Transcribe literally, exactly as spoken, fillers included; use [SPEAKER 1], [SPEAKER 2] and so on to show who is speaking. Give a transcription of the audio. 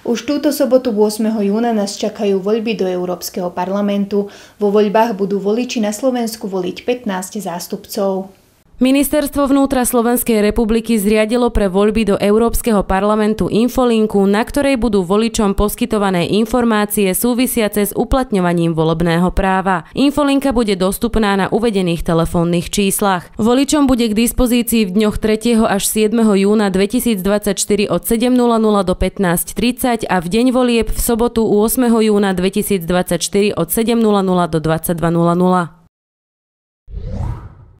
[SPEAKER 1] Už túto sobotu ôsmeho júna nás čakajú voľby do Európskeho parlamentu. Vo voľbách budú voliči na Slovensku voliť pätnásť zástupcov.
[SPEAKER 2] Ministerstvo vnútra Slovenskej republiky zriadilo pre voľby do Európskeho parlamentu infolinku, na ktorej budú voličom poskytované informácie súvisiace s uplatňovaním volebného práva. Infolinka bude dostupná na uvedených telefónnych číslach. Voličom bude k dispozícii v dňoch tretieho až siedmeho júna dvetisícdvadsaťštyri od sedem nula nula do pätnásť tridsať a v deň volieb v sobotu ôsmeho júna dvetisícdvadsaťštyri od sedem nula nula do dvadsaťdva nula nula.